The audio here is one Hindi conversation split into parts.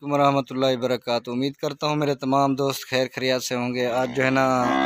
वालेकुम रहमतुल्लाहि वबरकातुहू। उम्मीद करता हूँ मेरे तमाम दोस्त खैर खैरियत से होंगे। आज जो है ना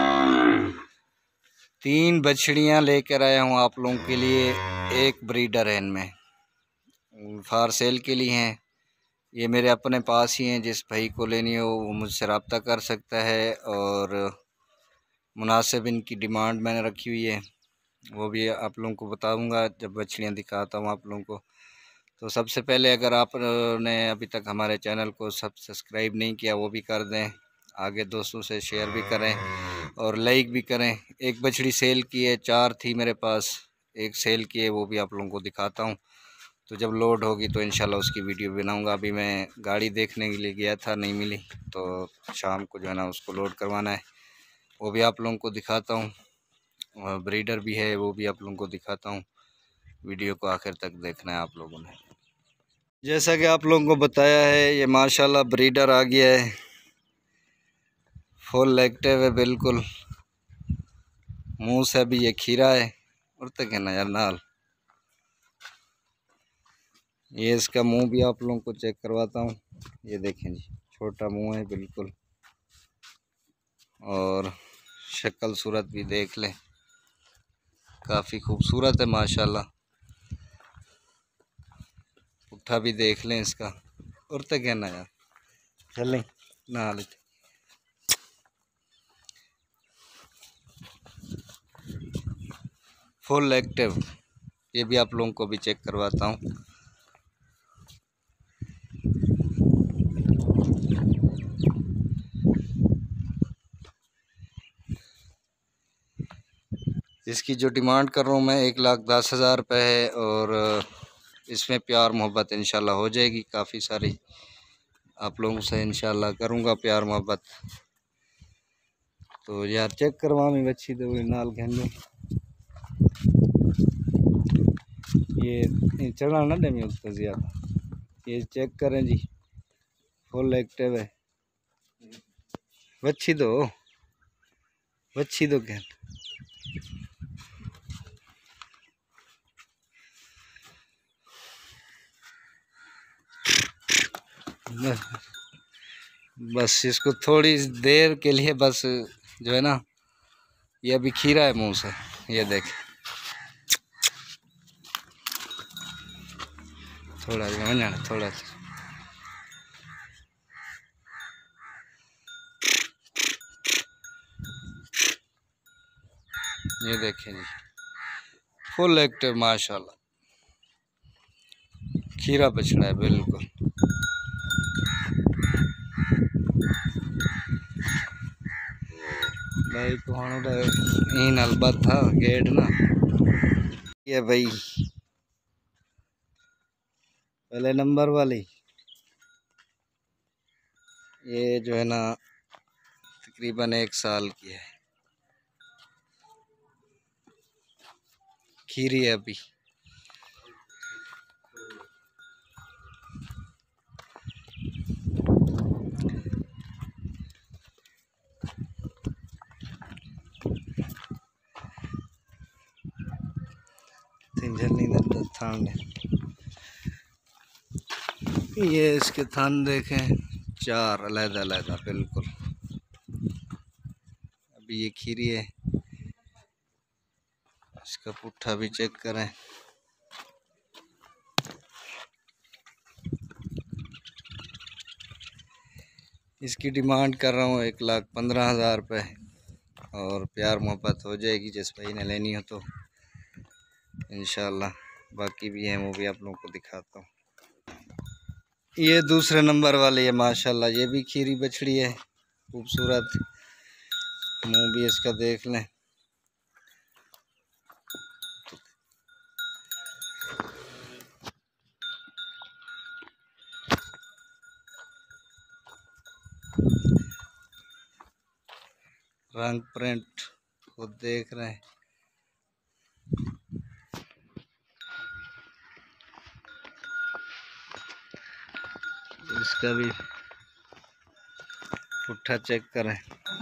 3 बछड़ियाँ लेकर आया हूँ आप लोगों के लिए। एक ब्रीडर है, इनमें फार सेल के लिए हैं। ये मेरे अपने पास ही हैं, जिस भाई को लेनी हो वो मुझसे रब्ता कर सकता है और मुनासिब इनकी डिमांड मैंने रखी हुई है, वो भी आप लोगों को बताऊंगा जब बछड़ियाँ दिखाता हूँ आप लोगों को। तो सबसे पहले अगर आपने अभी तक हमारे चैनल को सब्सक्राइब नहीं किया वो भी कर दें, आगे दोस्तों से शेयर भी करें और लाइक भी करें। एक बछड़ी सेल की है, 4 थी मेरे पास, एक सेल की है, वो भी आप लोगों को दिखाता हूँ। तो जब लोड होगी तो इंशाल्लाह उसकी वीडियो बनाऊंगा। अभी मैं गाड़ी देखने के लिए गया था, नहीं मिली, तो शाम को जो है ना उसको लोड करवाना है, वो भी आप लोगों को दिखाता हूँ। ब्रीडर भी है, वो भी आप लोगों को दिखाता हूँ। वीडियो को आखिर तक देखना है आप लोगों ने। जैसा कि आप लोगों को बताया है, ये माशाल्लाह ब्रीडर आ गया है, फुल एक्टिव है बिल्कुल। मुंह से भी ये खीरा है और तक है ना यार नाल। ये इसका मुंह भी आप लोगों को चेक करवाता हूँ। ये देखें जी, छोटा मुंह है बिल्कुल, और शक्ल सूरत भी देख लें, काफ़ी खूबसूरत है माशाल्लाह। पुट्ठा भी देख लें इसका, और तक है ना यार, चलें ना लेते। फुल एक्टिव, ये भी आप लोगों को भी चेक करवाता हूँ। इसकी जो डिमांड कर रहा हूँ मैं 1,10,000 रुपये है, और इसमें प्यार मोहब्बत इंशाल्लाह हो जाएगी। काफ़ी सारी आप लोगों से इंशाल्लाह करूँगा प्यार मोहब्बत। तो यार चेक करवा में बच्ची तो नाल घेंगे, ये चढ़ा ना दे में उसको ज़्यादा। ये चेक करें जी, फुल एक्टिव है। बच्ची दो क्या बस इसको थोड़ी देर के लिए बस जो है ना, ये अभी खीरा है मुंह से, ये देख थोड़ा जाना थोड़ा। ये देखें जी, फुल एक्टिव माशाल्लाह, खीरा बछड़ा है बिल्कुल। भाई तो इन अलबत था गेट ना, ये भाई पहले नंबर वाली, ये जो है ना तकरीबन 1 साल की है, खीरी है अभी। ये इसके थान देखें, 4 अलग-अलग बिल्कुल। अभी ये खीरी है, इसका पुट्ठा भी चेक करें। इसकी डिमांड कर रहा हूँ 1,15,000 रुपये, और प्यार मोहब्बत हो जाएगी जिस भाई ने लेनी हो तो इंशाल्लाह। बाकी भी हैं, वो भी आप लोगों को दिखाता हूँ। ये दूसरे नंबर वाली है माशाल्लाह, ये भी खीरी बछड़ी है, खूबसूरत। मुंह भी इसका देख लें, रंग प्रिंट खुद देख रहे हैं। इसका भी पुट्ठा चेक करें,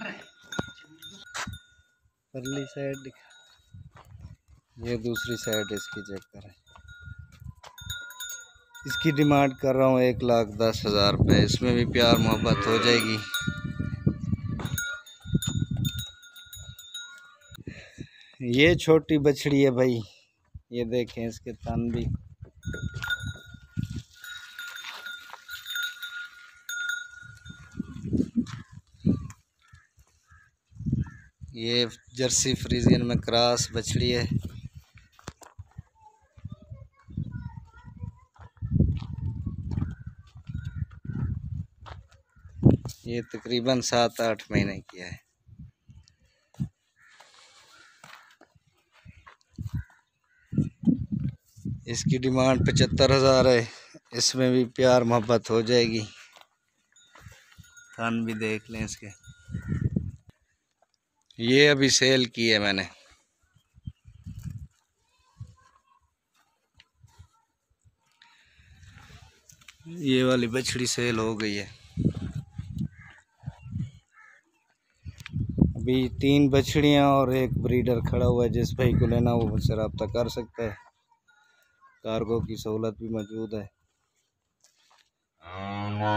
परली साइड दिखा, ये दूसरी साइड इसकी चेक करें। इसकी इसकी डिमांड कर रहा हूँ 1,10,000 रुपये। इसमें भी प्यार मोहब्बत हो जाएगी। ये छोटी बछड़ी है भाई, ये देखें इसके तन भी। ये जर्सी फ्रीजियन में क्रॉस बछड़ी है। ये तकरीबन 7-8 महीने की है। इसकी डिमांड 75,000 है। इसमें भी प्यार मोहब्बत हो जाएगी। थन भी देख लें इसके। ये अभी सेल की है मैंने। ये वाली बछड़ी सेल हो गई है। अभी 3 बछड़ियाँ और एक ब्रीडर खड़ा हुआ है। जिस भाई को लेना वो मुझसे रब्ता कर सकता है। कार्गो की सहूलत भी मौजूद है।